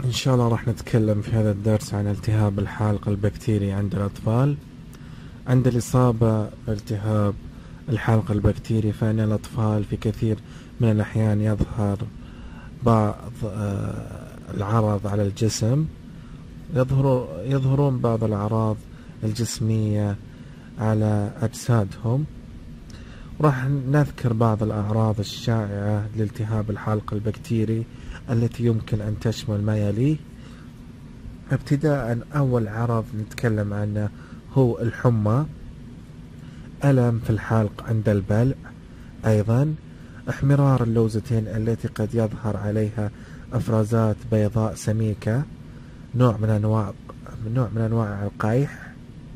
إن شاء الله راح نتكلم في هذا الدرس عن التهاب الحالق البكتيري عند الأطفال. عند الإصابة بالتهاب الحالق البكتيري فإن الأطفال في كثير من الأحيان يظهر بعض العرض على الجسم، يظهرون بعض الأعراض الجسمية على أجسادهم. راح نذكر بعض الأعراض الشائعة لالتهاب الحالق البكتيري التي يمكن أن تشمل ما يليه. ابتداء أول عرض نتكلم عنه هو الحمى، ألم في الحلق عند البلع، أيضا احمرار اللوزتين التي قد يظهر عليها أفرازات بيضاء سميكة، نوع من أنواع القيح،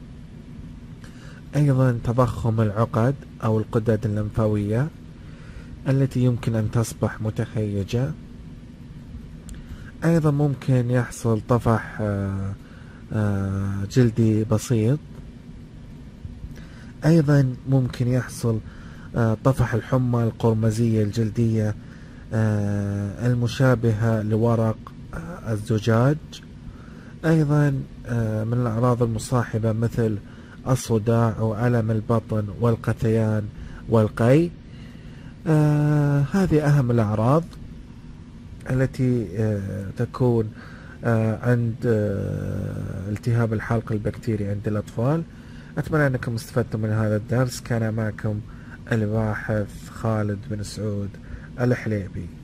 أيضا تضخم العقد أو الغدد اللمفاوية التي يمكن أن تصبح متهيجة، أيضا ممكن يحصل طفح جلدي بسيط، أيضا ممكن يحصل طفح الحمى القرمزية الجلدية المشابهة لورق الزجاج، أيضا من الأعراض المصاحبة مثل الصداع وألم البطن والقثيان والقي. هذه أهم الأعراض التي تكون عند التهاب الحلق البكتيري عند الأطفال. أتمنى أنكم استفدتم من هذا الدرس. كان معكم الباحث خالد بن سعود الحليبي.